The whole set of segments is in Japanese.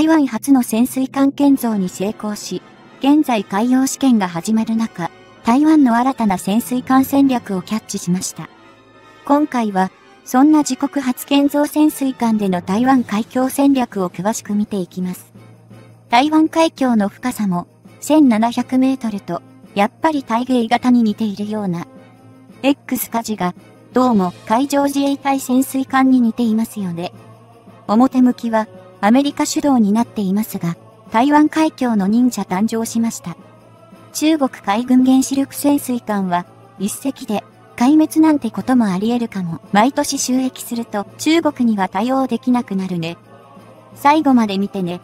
台湾初の潜水艦建造に成功し、現在海洋試験が始まる中、台湾の新たな潜水艦戦略をキャッチしました。今回は、そんな自国初建造潜水艦での台湾海峡戦略を詳しく見ていきます。台湾海峡の深さも1700メートルと、やっぱり大芸型に似ているような。X 火事が、どうも海上自衛隊潜水艦に似ていますよね。表向きはアメリカ主導になっていますが、台湾海峡の忍者誕生しました。中国海軍原子力潜水艦は、一隻で壊滅なんてこともあり得るかも。毎年収益すると中国には対応できなくなるね。最後まで見てね。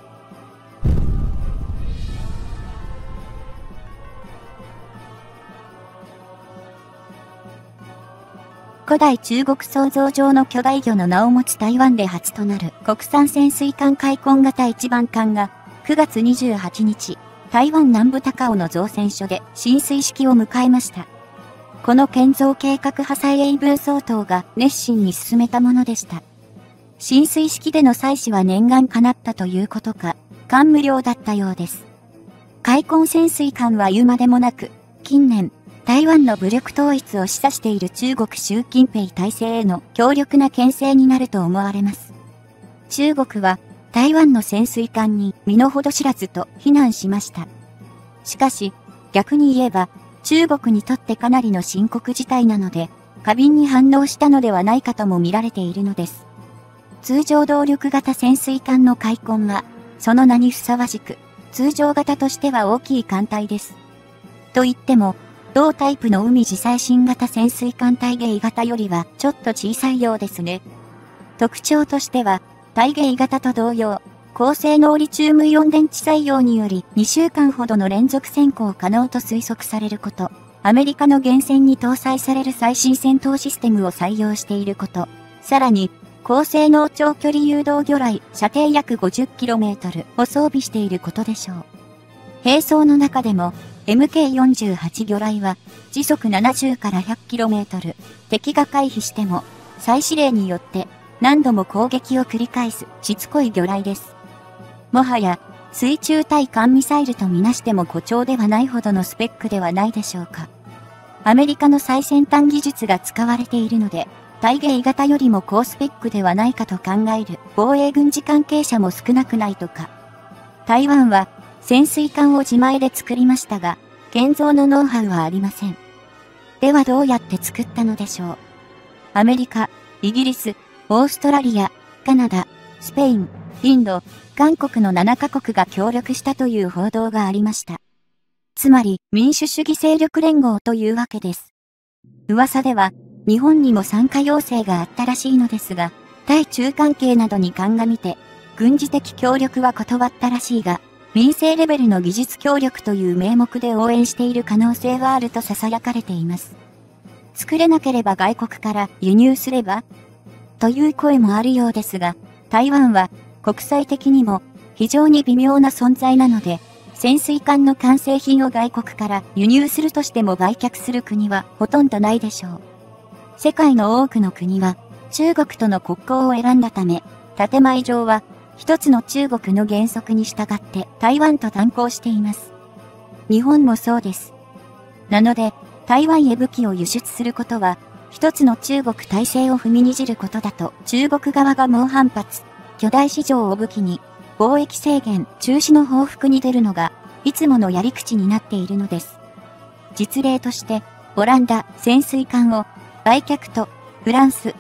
古代中国想像上の巨大魚の名を持つ台湾で初となる国産潜水艦開墾型一番艦が9月28日、台湾南部高雄の造船所で進水式を迎えました。この建造計画派蔡英文総統が熱心に進めたものでした。進水式での採取は念願叶ったということか、感無量だったようです。開墾潜水艦は言うまでもなく、近年、台湾の武力統一を示唆している中国習近平体制への強力な牽制になると思われます。中国は台湾の潜水艦に身の程知らずと非難しました。しかし、逆に言えば中国にとってかなりの深刻事態なので、過敏に反応したのではないかとも見られているのです。通常動力型潜水艦の開墾は、その名にふさわしく、通常型としては大きい艦隊です。と言っても、同タイプの海自最新型潜水艦大芸型よりはちょっと小さいようですね。特徴としては、大芸型と同様、高性能リチウムイオン電池採用により2週間ほどの連続潜航可能と推測されること、アメリカの原潜に搭載される最新戦闘システムを採用していること、さらに、高性能長距離誘導魚雷、射程約 50km を装備していることでしょう。兵装の中でも、MK48 魚雷は時速70から 100km、敵が回避しても再指令によって何度も攻撃を繰り返すしつこい魚雷です。もはや水中対艦ミサイルとみなしても誇張ではないほどのスペックではないでしょうか。アメリカの最先端技術が使われているので、大芸型よりも高スペックではないかと考える防衛軍事関係者も少なくないとか。台湾は潜水艦を自前で作りましたが、建造のノウハウはありません。ではどうやって作ったのでしょう。アメリカ、イギリス、オーストラリア、カナダ、スペイン、インド、韓国の7カ国が協力したという報道がありました。つまり民主主義勢力連合というわけです。噂では日本にも参加要請があったらしいのですが、対中関係などに鑑みて、軍事的協力は断ったらしいが、民生レベルの技術協力という名目で応援している可能性はあると囁かれています。作れなければ外国から輸入すればという声もあるようですが、台湾は国際的にも非常に微妙な存在なので、潜水艦の完成品を外国から輸入するとしても売却する国はほとんどないでしょう。世界の多くの国は中国との国交を選んだため、建前上は一つの中国の原則に従って台湾と断交しています。日本もそうです。なので、台湾へ武器を輸出することは、一つの中国体制を踏みにじることだと中国側が猛反発、巨大市場を武器に、貿易制限中止の報復に出るのが、いつものやり口になっているのです。実例として、オランダ潜水艦を売却と、フランス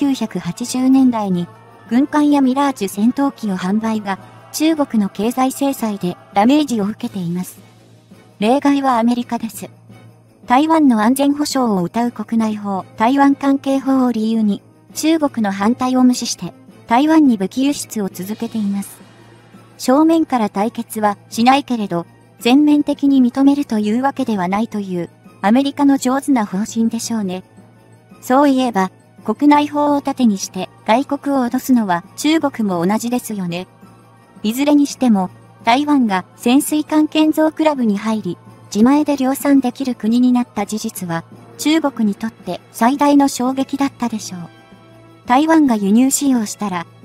1980年代に、軍艦やミラージュ戦闘機を販売が中国の経済制裁でダメージを受けています。例外はアメリカです。台湾の安全保障を謳う国内法、台湾関係法を理由に中国の反対を無視して台湾に武器輸出を続けています。正面から対決はしないけれど全面的に認めるというわけではないというアメリカの上手な方針でしょうね。そういえば、国内法を盾にして外国を脅すのは中国も同じですよね。いずれにしても台湾が潜水艦建造クラブに入り自前で量産できる国になった事実は中国にとって最大の衝撃だったでしょう。台湾が輸入使用したら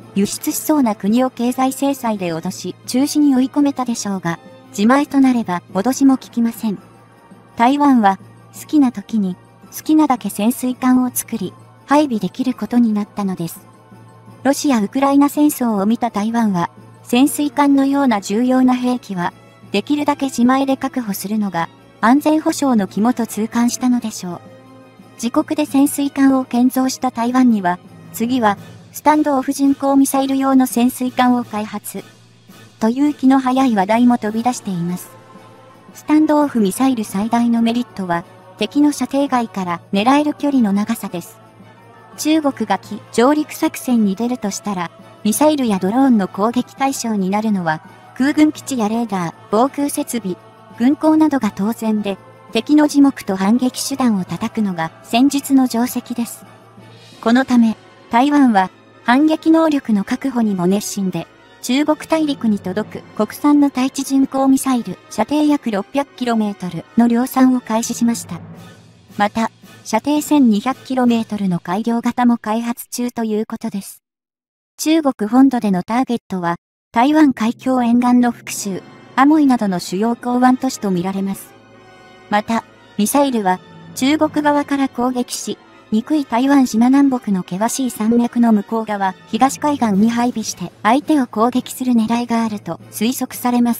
輸出しそうな国を経済制裁で脅し、中止に追い込めたでしょうが、自前となれば脅しも効きません。台湾は、好きな時に、好きなだけ潜水艦を作り、配備できることになったのです。ロシア・ウクライナ戦争を見た台湾は、潜水艦のような重要な兵器は、できるだけ自前で確保するのが、安全保障の肝と痛感したのでしょう。自国で潜水艦を建造した台湾には、次は、スタンドオフ巡航ミサイル用の潜水艦を開発。という気の早い話題も飛び出しています。スタンドオフミサイル最大のメリットは、敵の射程外から狙える距離の長さです。中国が上陸作戦に出るとしたら、ミサイルやドローンの攻撃対象になるのは、空軍基地やレーダー、防空設備、軍港などが当然で、敵の耳目と反撃手段を叩くのが戦術の定石です。このため、台湾は反撃能力の確保にも熱心で、中国大陸に届く国産の対地巡航ミサイル、射程約 600km の量産を開始しました。また、射程 1200km の改良型も開発中ということです。中国本土でのターゲットは、台湾海峡沿岸の福州、アモイなどの主要港湾都市とみられます。また、ミサイルは中国側から攻撃し、憎い台湾島南北の険しい山脈の向こう側、東海岸に配備して相手を攻撃する狙いがあると推測されます。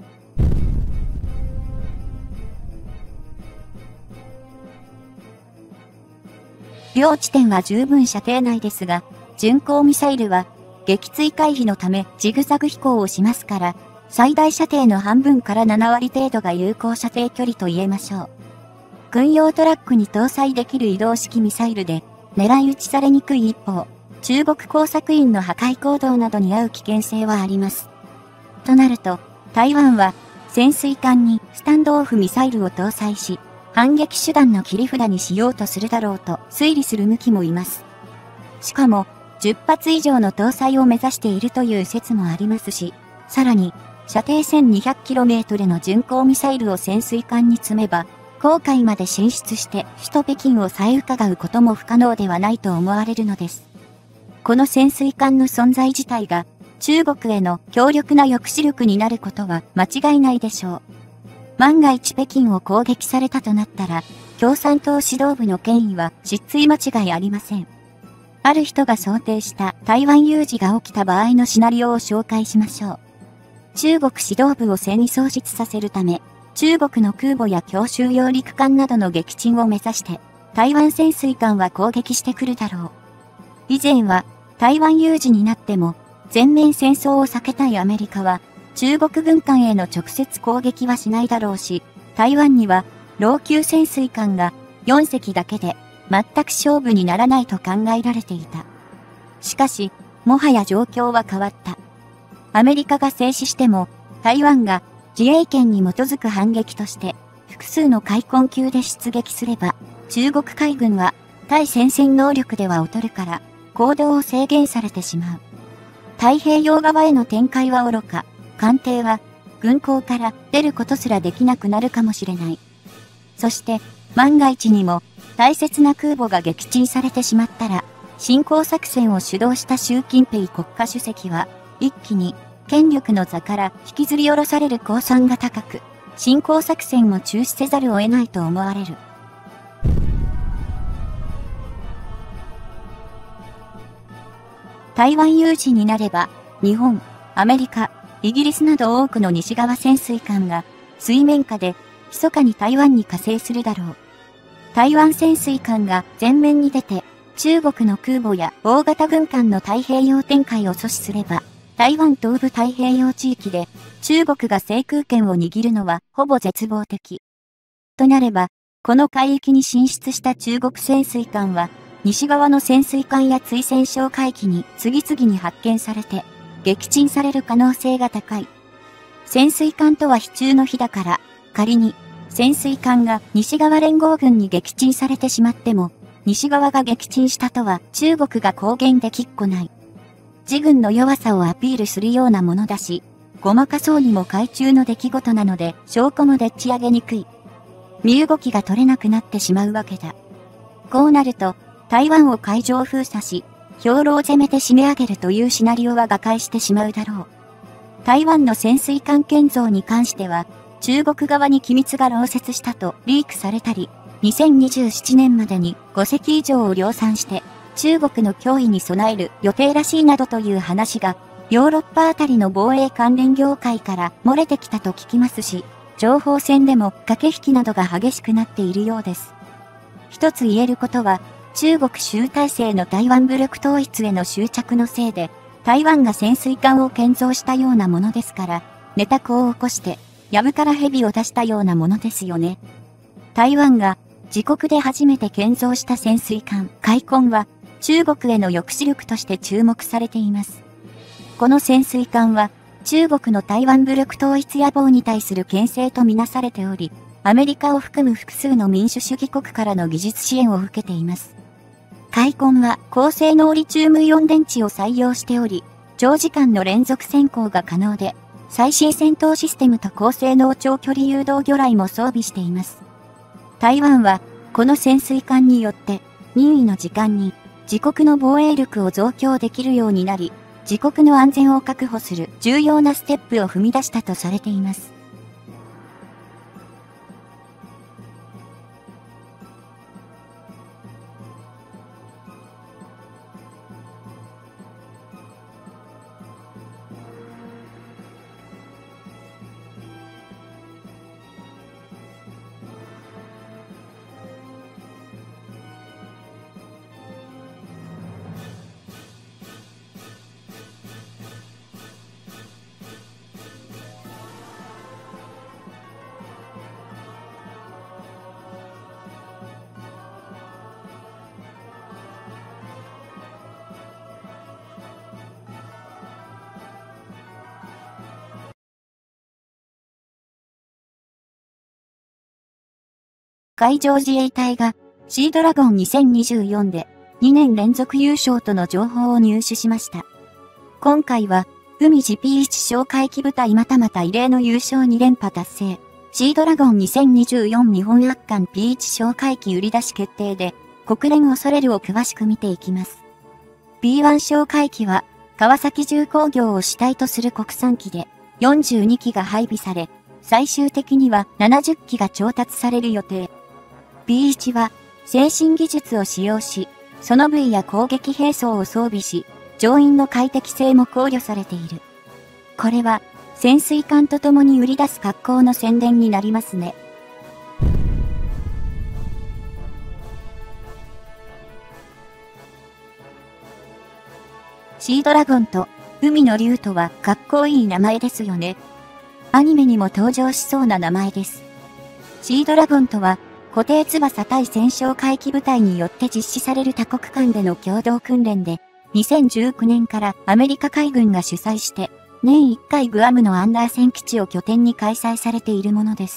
両地点は十分射程内ですが、巡航ミサイルは撃墜回避のためジグザグ飛行をしますから、最大射程の半分から7割程度が有効射程距離と言えましょう。軍用トラックに搭載できる移動式ミサイルで、狙い撃ちされにくい一方、中国工作員の破壊行動などに遭う危険性はあります。となると、台湾は潜水艦にスタンドオフミサイルを搭載し、反撃手段の切り札にしようとするだろうと推理する向きもいます。しかも、10発以上の搭載を目指しているという説もありますし、さらに、射程 1200km の巡航ミサイルを潜水艦に積めば、黄海まで進出して首都北京を再伺うことも不可能ではないと思われるのです。この潜水艦の存在自体が中国への強力な抑止力になることは間違いないでしょう。万が一北京を攻撃されたとなったら、共産党指導部の権威は失墜間違いありません。ある人が想定した台湾有事が起きた場合のシナリオを紹介しましょう。中国指導部を戦意喪失させるため、中国の空母や強襲揚陸艦などの撃沈を目指して、台湾潜水艦は攻撃してくるだろう。以前は、台湾有事になっても、全面戦争を避けたいアメリカは、中国軍艦への直接攻撃はしないだろうし、台湾には、老朽潜水艦が4隻だけで、全く勝負にならないと考えられていた。しかし、もはや状況は変わった。アメリカが静止しても、台湾が自衛権に基づく反撃として、複数の海根級で出撃すれば、中国海軍は対戦線能力では劣るから、行動を制限されてしまう。太平洋側への展開は愚か、艦艇は軍港から出ることすらできなくなるかもしれない。そして、万が一にも大切な空母が撃沈されてしまったら、侵攻作戦を主導した習近平国家主席は、一気に権力の座から引きずり下ろされる公算が高く、侵攻作戦も中止せざるを得ないと思われる。台湾有事になれば、日本、アメリカ、イギリスなど多くの西側潜水艦が水面下で密かに台湾に加勢するだろう。台湾潜水艦が前面に出て、中国の空母や大型軍艦の太平洋展開を阻止すれば、台湾東部太平洋地域で中国が制空権を握るのはほぼ絶望的。となれば、この海域に進出した中国潜水艦は、西側の潜水艦や追戦哨海域に次々に発見されて、撃沈される可能性が高い。潜水艦とは非中の日だから、仮に潜水艦が西側連合軍に撃沈されてしまっても、西側が撃沈したとは中国が公言できっこない。自軍の弱さをアピールするようなものだし、ごまかそうにも海中の出来事なので証拠もでっち上げにくい。身動きが取れなくなってしまうわけだ。こうなると、台湾を海上封鎖し、 兵糧攻めで締め上げるというシナリオは瓦解してしまうだろう。台湾の潜水艦建造に関しては、中国側に機密が漏洩したとリークされたり、2027年までに5隻以上を量産して、中国の脅威に備える予定らしいなどという話が、ヨーロッパあたりの防衛関連業界から漏れてきたと聞きますし、情報戦でも駆け引きなどが激しくなっているようです。一つ言えることは、中国集大成の台湾武力統一への執着のせいで、台湾が潜水艦を建造したようなものですから、寝た子を起こして、藪から蛇を出したようなものですよね。台湾が自国で初めて建造した潜水艦、海鯤は、中国への抑止力として注目されています。この潜水艦は、中国の台湾武力統一野望に対する牽制とみなされており、アメリカを含む複数の民主主義国からの技術支援を受けています。海鯤は高性能リチウムイオン電池を採用しており、長時間の連続潜航が可能で、最新戦闘システムと高性能長距離誘導魚雷も装備しています。台湾は、この潜水艦によって、任意の時間に、自国の防衛力を増強できるようになり、自国の安全を確保する重要なステップを踏み出したとされています。海上自衛隊がシードラゴン2024で2年連続優勝との情報を入手しました。今回は海自 P1 哨戒機部隊またまた異例の優勝2連覇達成。シードラゴン2024日本圧巻 P1 哨戒機売り出し決定で国連恐れるを詳しく見ていきます。P1 哨戒機は川崎重工業を主体とする国産機で42機が配備され、最終的には70機が調達される予定。P1 は先進技術を使用し、ソノブイや攻撃兵装を装備し、乗員の快適性も考慮されている。これは潜水艦と共に売り出す格好の宣伝になりますね。シードラゴンと海の竜とはかっこいい名前ですよね。アニメにも登場しそうな名前です。シードラゴンとは固定翼対戦哨戒機部隊によって実施される多国間での共同訓練で、2019年からアメリカ海軍が主催して、年1回グアムのアンダーセン基地を拠点に開催されているものです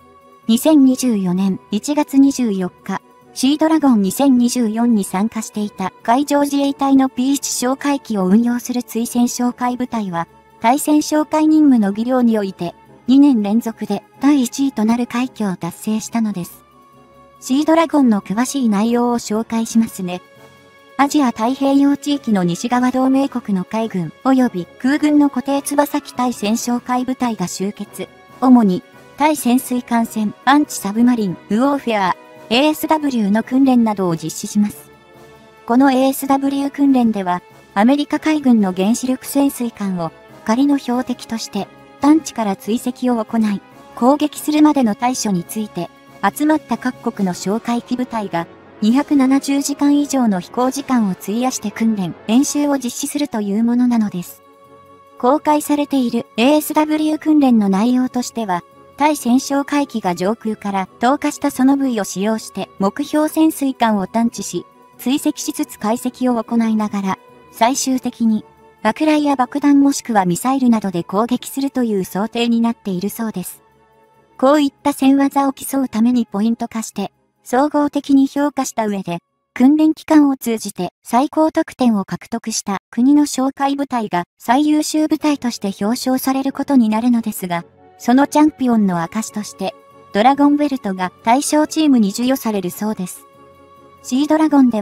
。2024年1月24日、シードラゴン2024に参加していた海上自衛隊の P1 哨戒機を運用する追戦哨戒部隊は、対戦哨戒任務の技量において、2年連続で第1位となる快挙を達成したのです。シードラゴンの詳しい内容を紹介しますね。アジア太平洋地域の西側同盟国の海軍及び空軍の固定翼機対戦哨戒部隊が集結。主に対潜水艦船、アンチサブマリン、ウォーフェア、ASW の訓練などを実施します。この ASW 訓練では、アメリカ海軍の原子力潜水艦を仮の標的として探知から追跡を行い、攻撃するまでの対処について、集まった各国の哨戒機部隊が270時間以上の飛行時間を費やして訓練、演習を実施するというものなのです。公開されている ASW 訓練の内容としては、対戦哨戒機が上空から投下したソノブイを使用して目標潜水艦を探知し、追跡しつつ解析を行いながら、最終的に爆雷や爆弾もしくはミサイルなどで攻撃するという想定になっているそうです。こういった戦技を競うためにポイント化して、総合的に評価した上で、訓練期間を通じて最高得点を獲得した国の哨戒部隊が最優秀部隊として表彰されることになるのですが、そのチャンピオンの証として、ドラゴンベルトが対象チームに授与されるそうです。シードラゴンでは、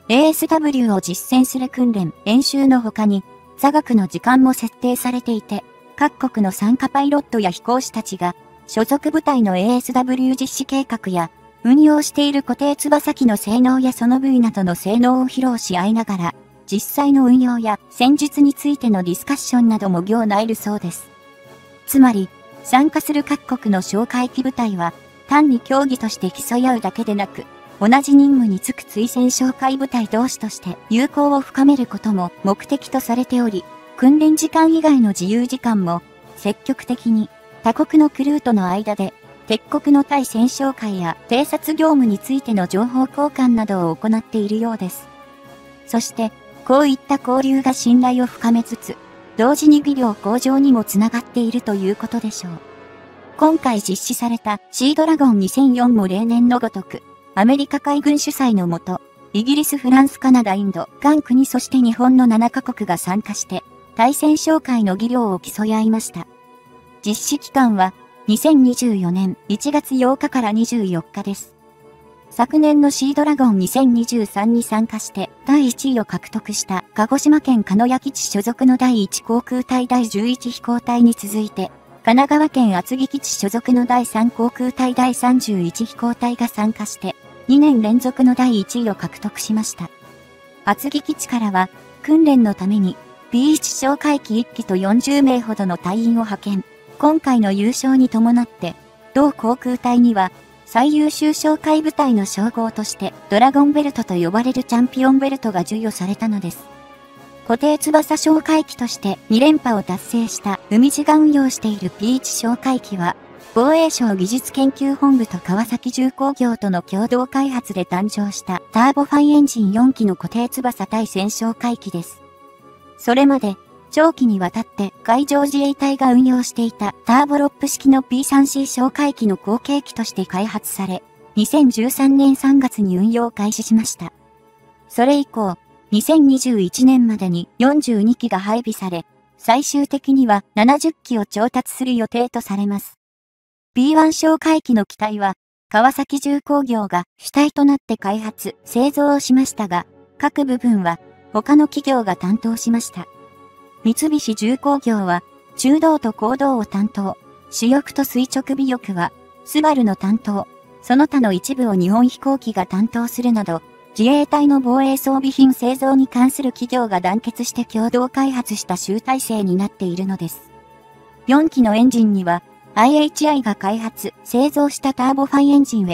ASW を実践する訓練、演習の他に、座学の時間も設定されていて、各国の参加パイロットや飛行士たちが、所属部隊の ASW 実施計画や、運用している固定翼機の性能やその部位などの性能を披露し合いながら、実際の運用や戦術についてのディスカッションなども行えるそうです。つまり、参加する各国の哨戒機部隊は、単に競技として競い合うだけでなく、同じ任務に就く追戦哨戒部隊同士として友好を深めることも目的とされており、訓練時間以外の自由時間も積極的に他国のクルーとの間で敵国の対戦哨戒や偵察業務についての情報交換などを行っているようです。そして、こういった交流が信頼を深めつつ、同時に技量向上にもつながっているということでしょう。今回実施されたシードラゴン2004も例年のごとく、アメリカ海軍主催のもと、イギリス、フランス、カナダ、インド、韓国そして日本の7カ国が参加して、対戦哨戒の技量を競い合いました。実施期間は、2024年1月8日から24日です。昨年のシードラゴン2023に参加して第1位を獲得した鹿児島県鹿屋基地所属の第1航空隊第11飛行隊に続いて、神奈川県厚木基地所属の第3航空隊第31飛行隊が参加して、2年連続の第1位を獲得しました。厚木基地からは、訓練のために、P1 哨戒機1機と40名ほどの隊員を派遣。今回の優勝に伴って、同航空隊には、最優秀哨戒部隊の称号として、ドラゴンベルトと呼ばれるチャンピオンベルトが授与されたのです。固定翼哨戒機として2連覇を達成した海自が運用している P1 哨戒機は、防衛省技術研究本部と川崎重工業との共同開発で誕生したターボファイエンジン4機の固定翼対戦哨戒機です。それまで、長期にわたって海上自衛隊が運用していたターボロップ式の P3C 哨戒機の後継機として開発され、2013年3月に運用を開始しました。それ以降、2021年までに42機が配備され、最終的には70機を調達する予定とされます。P1 哨戒機の機体は、川崎重工業が主体となって開発、製造をしましたが、各部分は他の企業が担当しました。三菱重工業は、中動と高動を担当、主翼と垂直尾翼は、スバルの担当、その他の一部を日本飛行機が担当するなど、自衛隊の防衛装備品製造に関する企業が団結して共同開発した集大成になっているのです。4機のエンジンには、IHI が開発、製造したターボファイエンジン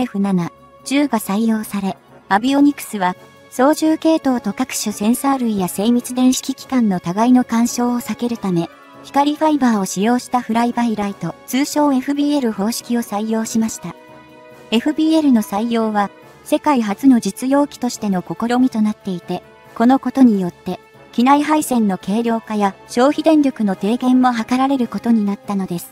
XF7、10が採用され、アビオニクスは、操縦系統と各種センサー類や精密電子機器間の互いの干渉を避けるため、光ファイバーを使用したフライバイライト、通称 FBL 方式を採用しました。FBL の採用は、世界初の実用機としての試みとなっていて、このことによって、機内配線の軽量化や消費電力の低減も図られることになったのです。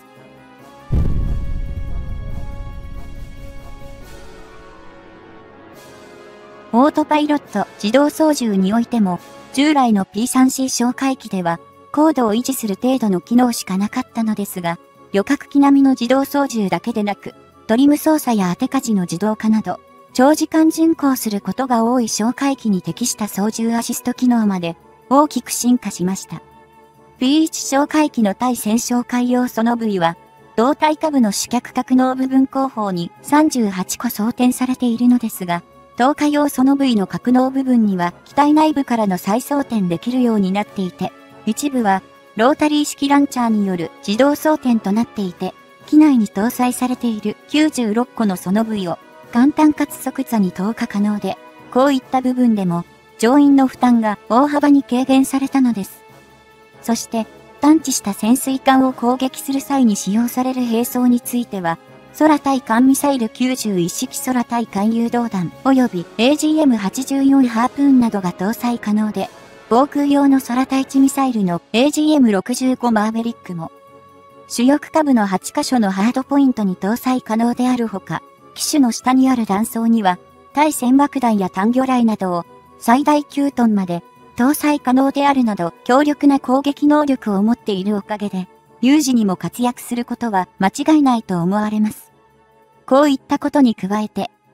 オートパイロット自動操縦においても、従来の P3C 哨戒機では、高度を維持する程度の機能しかなかったのですが、旅客機並みの自動操縦だけでなく、トリム操作や当て舵の自動化など、長時間巡航することが多い哨戒機に適した操縦アシスト機能まで大きく進化しました。P1 哨戒機の対戦哨戒用ソノブイは、胴体下部の主脚格納部分後方に38個装填されているのですが、投下用ソノブイの格納部分には機体内部からの再装填できるようになっていて、一部はロータリー式ランチャーによる自動装填となっていて、機内に搭載されている96個のソノブイを簡単かつ即座に投下可能で、こういった部分でも乗員の負担が大幅に軽減されたのです。そして、探知した潜水艦を攻撃する際に使用される兵装については、空対艦ミサイル91式空対艦誘導弾及び AGM84 ハープーンなどが搭載可能で、防空用の空対地ミサイルの AGM65 マーベリックも、主翼下部の8カ所のハードポイントに搭載可能であるほか、機首の下にある断層には、対戦爆弾や単魚雷などを最大9トンまで搭載可能であるなど強力な攻撃能力を持っているおかげで、有事にも活躍することは間違いないと思われます。こういったことに加えて、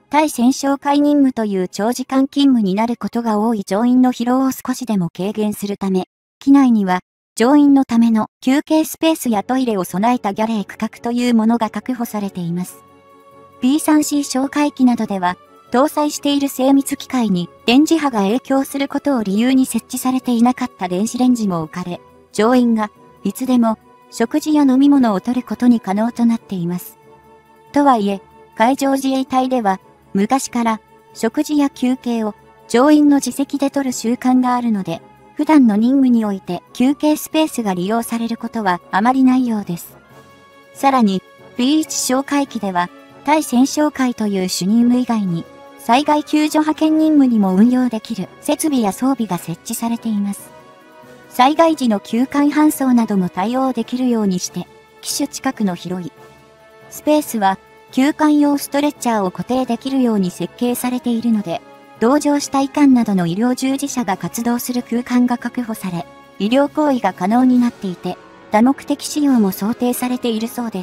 対戦勝会任務という長時間勤務になることが多い乗員の疲労を少しでも軽減するため、機内には乗員のための休憩スペースやトイレを備えたギャレー区画というものが確保されています。B3C 哨戒機などでは、搭載している精密機械に電磁波が影響することを理由に設置されていなかった電子レンジも置かれ、乗員がいつでも食事や飲み物を取ることに可能となっています。とはいえ、海上自衛隊では昔から食事や休憩を乗員の自責で取る習慣があるので、普段の任務において休憩スペースが利用されることはあまりないようです。さらに、B1 哨戒機では、対戦哨戒という主任務以外に、災害救助派遣任務にも運用できる設備や装備が設置されています。災害時の救患搬送なども対応できるようにして、機首近くの広いスペースは、救患用ストレッチャーを固定できるように設計されているので、同乗した医官などの医療従事者が活動する空間が確保され、医療行為が可能になっていて、多目的使用も想定されているそうです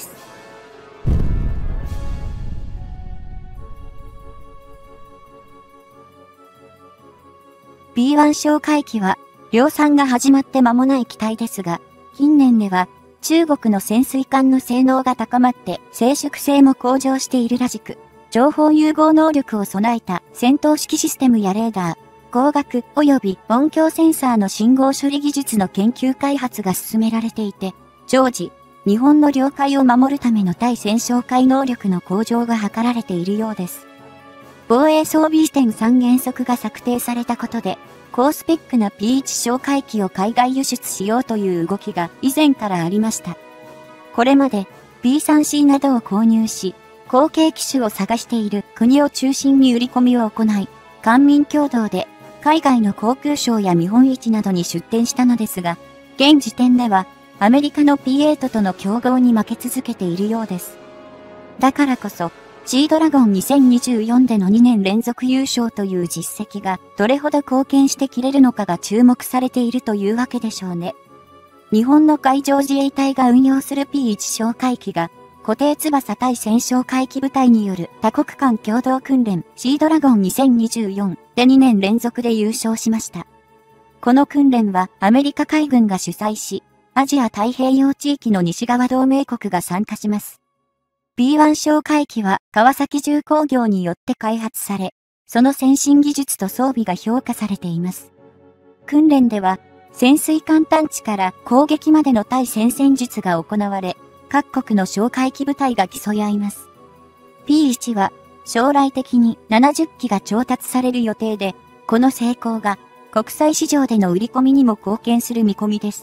。B1 哨戒機は、量産が始まって間もない機体ですが、近年では、中国の潜水艦の性能が高まって静粛性も向上しているらしく、情報融合能力を備えた戦闘式システムやレーダー、光学及び音響センサーの信号処理技術の研究開発が進められていて、常時、日本の領海を守るための対戦哨戒能力の向上が図られているようです。防衛装備移転3原則が策定されたことで、高スペックな P1 哨戒機を海外輸出しようという動きが以前からありました。これまで B3C などを購入し、後継機種を探している国を中心に売り込みを行い、官民共同で海外の航空ショーや見本市などに出展したのですが、現時点ではアメリカの P8 との競合に負け続けているようです。だからこそ、G ドラゴン2024での2年連続優勝という実績がどれほど貢献してきれるのかが注目されているというわけでしょうね。日本の海上自衛隊が運用する P1 哨戒機が固定翼対戦哨戒機部隊による多国間共同訓練 G ドラゴン2024で2年連続で優勝しました。この訓練はアメリカ海軍が主催し、アジア太平洋地域の西側同盟国が参加します。B1 哨戒機は川崎重工業によって開発され、その先進技術と装備が評価されています。訓練では、潜水艦探知から攻撃までの対戦戦術が行われ、各国の哨戒機部隊が競い合います。P1 は将来的に70機が調達される予定で、この成功が国際市場での売り込みにも貢献する見込みです。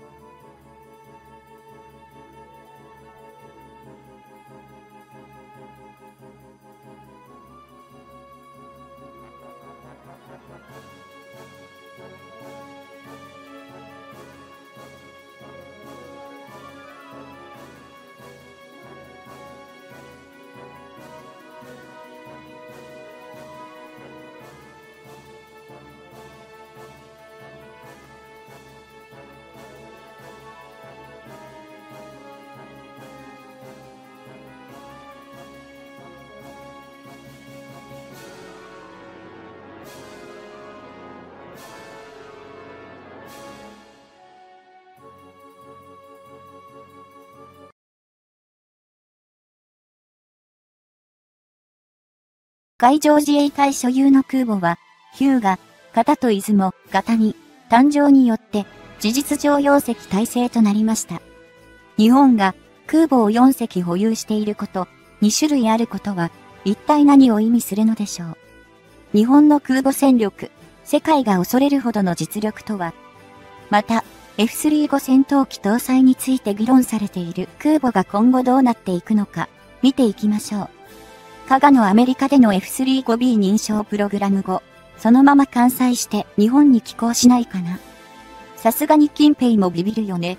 海上自衛隊所有の空母は、日向、片と出雲、型に、誕生によって、事実上4隻体制となりました。日本が空母を4隻保有していること、2種類あることは、一体何を意味するのでしょう。日本の空母戦力、世界が恐れるほどの実力とは。また、F35 戦闘機搭載について議論されている空母が今後どうなっていくのか、見ていきましょう。加賀のアメリカでの F35B 認証プログラム後、そのまま完済して日本に寄港しないかな。さすがに近平もビビるよね。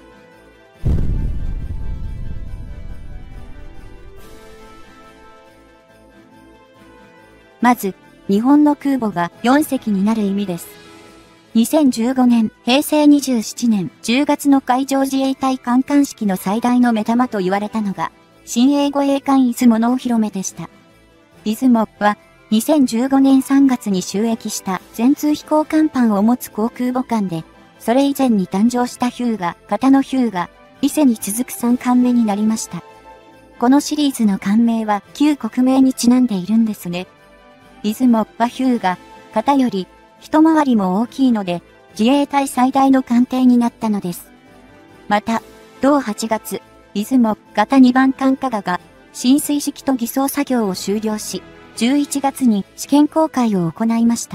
まず、日本の空母が4隻になる意味です。2015年、平成27年10月の海上自衛隊観艦式の最大の目玉と言われたのが、新英護衛艦出雲のお披露目でした。 出雲は、2015年3月に就役した全通飛行甲板を持つ航空母艦で、それ以前に誕生した日向、型の日向、伊勢に続く3艦目になりました。このシリーズの艦名は旧国名にちなんでいるんですね。出雲は日向、型より一回りも大きいので、自衛隊最大の艦艇になったのです。また、同8月、出雲型2番艦加賀が進水式と偽装作業を終了し、11月に試験航海を行いました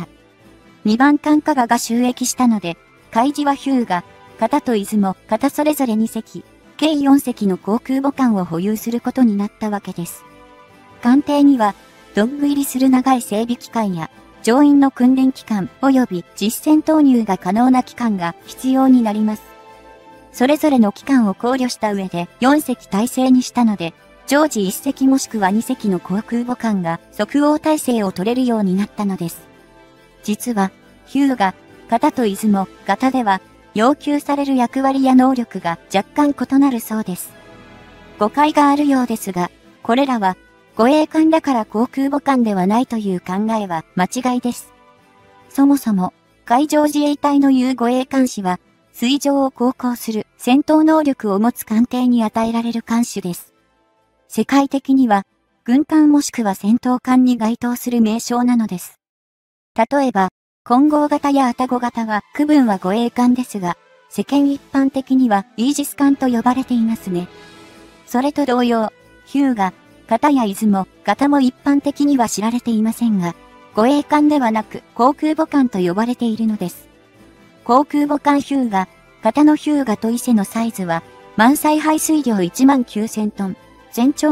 。2番艦加賀が就役したので、海自は日向、型と出雲型それぞれ2隻、計4隻の航空母艦を保有することになったわけです。艦艇には、ドッグ入りする長い整備期間や、乗員の訓練期間及び実戦投入が可能な期間が必要になります。それぞれの期間を考慮した上で4隻体制にしたので、常時1隻もしくは2隻の航空母艦が即応体制を取れるようになったのです。実は、日向、型と出雲、型では、要求される役割や能力が若干異なるそうです。誤解があるようですが、これらは、護衛艦だから航空母艦ではないという考えは間違いです。そもそも、海上自衛隊のいう護衛艦士は、水上を航行する戦闘能力を持つ艦艇に与えられる艦種です。世界的には、軍艦もしくは戦闘艦に該当する名称なのです。例えば、金剛型や愛宕型は区分は護衛艦ですが、世間一般的にはイージス艦と呼ばれていますね。それと同様、日向、型や出雲、型も一般的には知られていませんが、護衛艦ではなく航空母艦と呼ばれているのです。航空母艦日向、型の日向と伊勢のサイズは、満載排水量19000トン。全長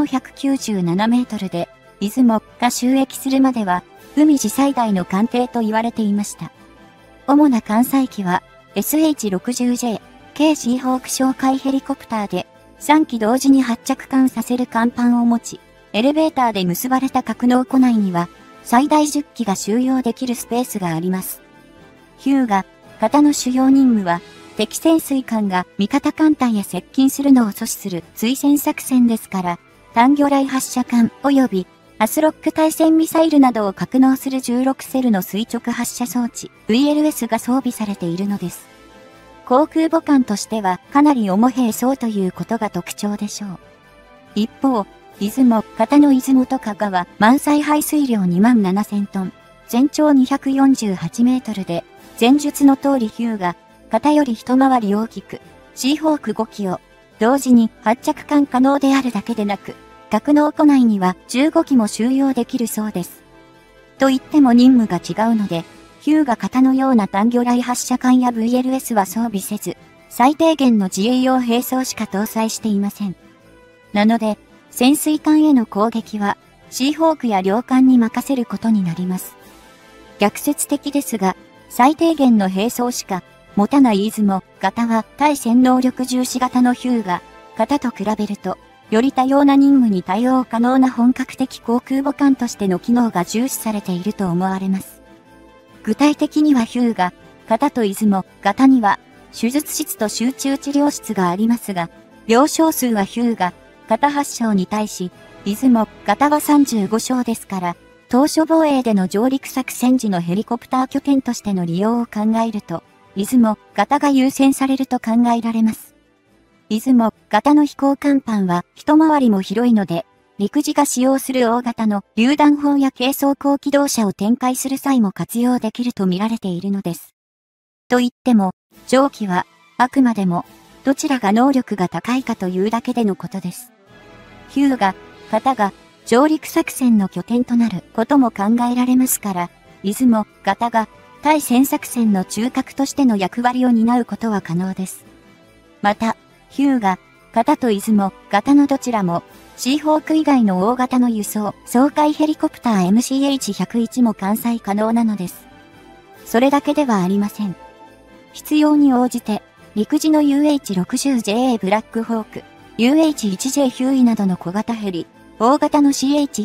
197メートルで、出雲が就役するまでは、海自最大の艦艇と言われていました。主な艦載機は、SH-60J、軽シーホーク哨戒ヘリコプターで、3機同時に発着艦させる甲板を持ち、エレベーターで結ばれた格納庫内には、最大10機が収容できるスペースがあります。日向、型の主要任務は、敵潜水艦が味方艦隊へ接近するのを阻止する追戦作戦ですから、単魚雷発射艦及びアスロック対戦ミサイルなどを格納する16セルの垂直発射装置 VLS が装備されているのです。航空母艦としてはかなり重兵装ということが特徴でしょう。一方、出雲、型の出雲と加賀は満載排水量27000トン、全長248メートルで、前述の通り日向、型より一回り大きく、シーホーク5機を、同時に発着艦可能であるだけでなく、格納庫内には15機も収容できるそうです。と言っても任務が違うので、日向型のような単魚雷発射艦や VLS は装備せず、最低限の自衛用兵装しか搭載していません。なので、潜水艦への攻撃は、シーホークや両艦に任せることになります。逆説的ですが、最低限の兵装しか、持たない出雲型は対戦能力重視型の日向型と比べると、より多様な任務に対応可能な本格的航空母艦としての機能が重視されていると思われます。具体的には日向型と出雲型には、手術室と集中治療室がありますが、病床数は日向型8床に対し、出雲型は35床ですから、島嶼防衛での上陸作戦時のヘリコプター拠点としての利用を考えると、出雲型が優先されると考えられます。出雲型の飛行甲板は一回りも広いので、陸自が使用する大型の榴弾砲や軽装甲機動車を展開する際も活用できると見られているのです。と言っても、上記はあくまでもどちらが能力が高いかというだけでのことです。日向型が上陸作戦の拠点となることも考えられますから、出雲型が対戦作戦の中核としての役割を担うことは可能です。また、日向型と出雲型のどちらも、シーホーク以外の大型の輸送、掃海ヘリコプター MCH-101 も艦載可能なのです。それだけではありません。必要に応じて、陸自の UH-60JA ブラックホーク、UH-1J ヒューイなどの小型ヘリ、大型の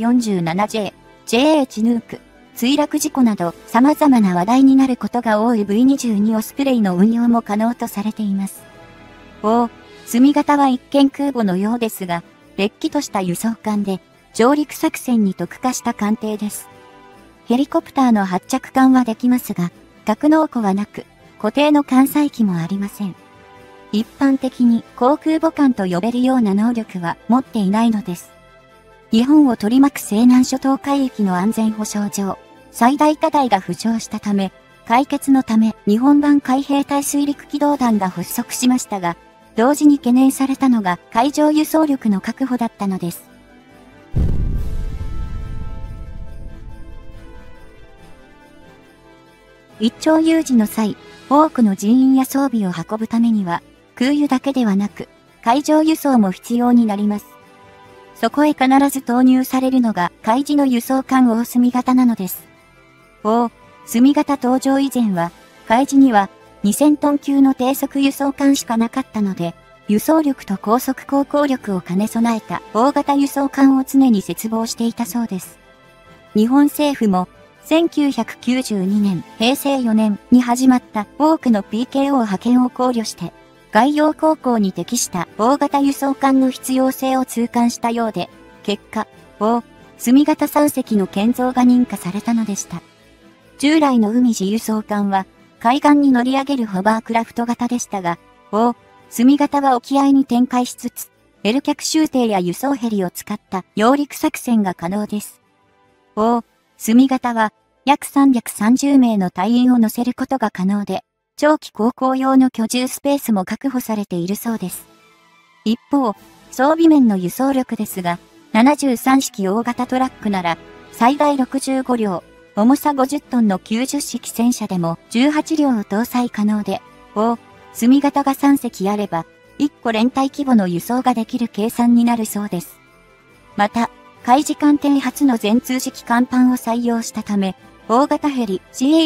CH-47J、JA チヌーク、墜落事故など様々な話題になることが多い V22 オスプレイの運用も可能とされています。墨型は一見空母のようですが、れっきとした輸送艦で、 上陸作戦に特化した艦艇です。ヘリコプターの発着艦はできますが、格納庫はなく、固定の艦載機もありません。一般的に航空母艦と呼べるような能力は持っていないのです。日本を取り巻く西南諸島海域の安全保障上、最大課題が浮上したため、解決のため日本版海兵隊水陸機動団が発足しましたが、同時に懸念されたのが海上輸送力の確保だったのです。一朝有事の際、多くの人員や装備を運ぶためには、空輸だけではなく、海上輸送も必要になります。そこへ必ず投入されるのが海自の輸送艦大隅型なのです。大隅型登場以前は、海自には2000トン級の低速輸送艦しかなかったので、輸送力と高速航行力を兼ね備えた大型輸送艦を常に切望していたそうです。日本政府も、1992年、平成4年に始まった多くの PKO 派遣を考慮して、外洋航行に適した大型輸送艦の必要性を痛感したようで、結果、大隅型3隻の建造が認可されたのでした。従来の海自輸送艦は、海岸に乗り上げるホバークラフト型でしたが、大隅型は沖合に展開しつつ、L 脚舟艇や輸送ヘリを使った揚陸作戦が可能です。大隅型は、約330名の隊員を乗せることが可能で、長期航行用の居住スペースも確保されているそうです。一方、装備面の輸送力ですが、73式大型トラックなら、最大65両、重さ50トンの90式戦車でも18両を搭載可能で、大隅型が3隻あれば、1個連隊規模の輸送ができる計算になるそうです。また、海自艦艇初の全通式甲板を採用したため、大型ヘリ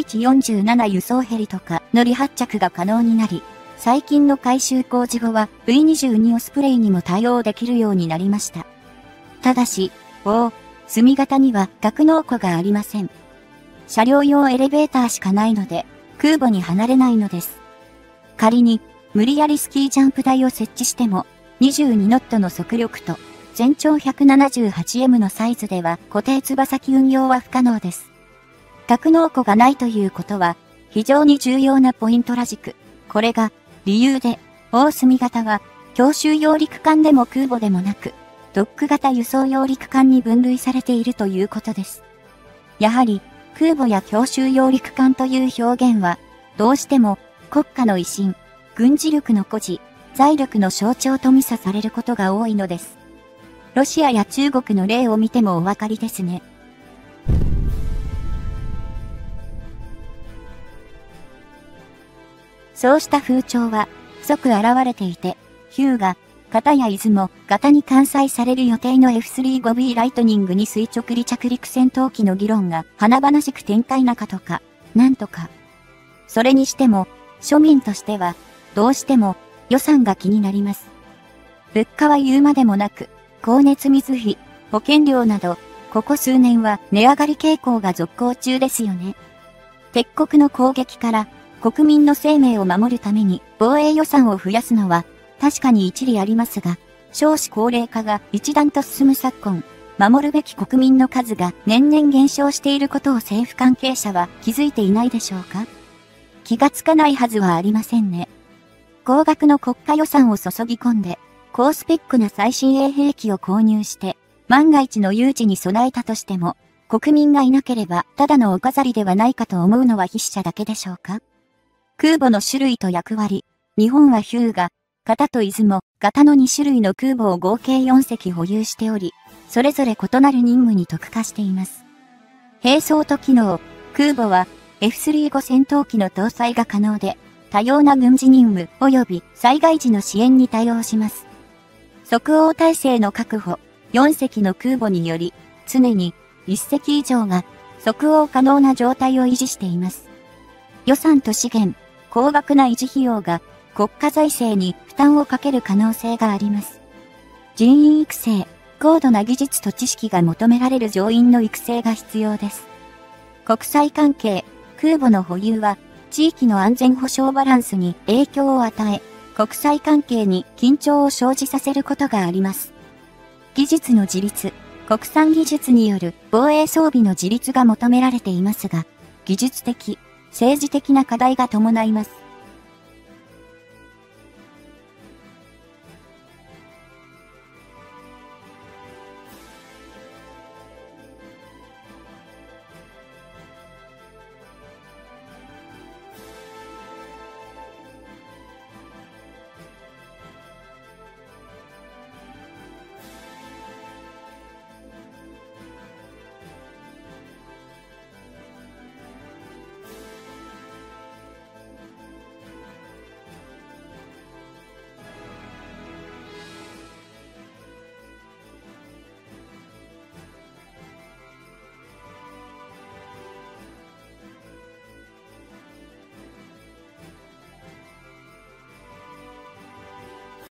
CH47 輸送ヘリとかの離発着が可能になり、最近の改修工事後は V22 オスプレイにも対応できるようになりました。ただし、大隅型には格納庫がありません。車両用エレベーターしかないので、空母に離れないのです。仮に、無理やりスキージャンプ台を設置しても、22ノットの速力と、全長 178M のサイズでは固定翼機運用は不可能です。格納庫がないということは、非常に重要なポイントらしく、これが、理由で、大隅型は、強襲揚陸艦でも空母でもなく、ドック型輸送揚陸艦に分類されているということです。やはり、空母や強襲揚陸艦という表現は、どうしても、国家の威信、軍事力の誇示、財力の象徴と見差されることが多いのです。ロシアや中国の例を見てもお分かりですね。そうした風潮は即現れていて、ヒューガ、片や出雲、型に艦載される予定の F35B ライトニングに垂直離着陸戦闘機の議論が華々しく展開なかとか、なんとか。それにしても、庶民としては、どうしても予算が気になります。物価は言うまでもなく、光熱水費、保険料など、ここ数年は値上がり傾向が続行中ですよね。敵国の攻撃から国民の生命を守るために防衛予算を増やすのは確かに一理ありますが、少子高齢化が一段と進む昨今、守るべき国民の数が年々減少していることを政府関係者は気づいていないでしょうか？気がつかないはずはありませんね。高額の国家予算を注ぎ込んで、高スペックな最新鋭兵器を購入して、万が一の有事に備えたとしても、国民がいなければただのお飾りではないかと思うのは筆者だけでしょうか？空母の種類と役割、日本はヒューガ、型と出雲、型の2種類の空母を合計4隻保有しており、それぞれ異なる任務に特化しています。兵装と機能、空母は F35 戦闘機の搭載が可能で、多様な軍事任務及び災害時の支援に対応します。即応体制の確保、4隻の空母により、常に1隻以上が即応可能な状態を維持しています。予算と資源、高額な維持費用が国家財政に負担をかける可能性があります。人員育成、高度な技術と知識が求められる乗員の育成が必要です。国際関係、空母の保有は地域の安全保障バランスに影響を与え、国際関係に緊張を生じさせることがあります。技術の自立、 国産技術による防衛装備の自立が求められていますが、技術的、政治的な課題が伴います。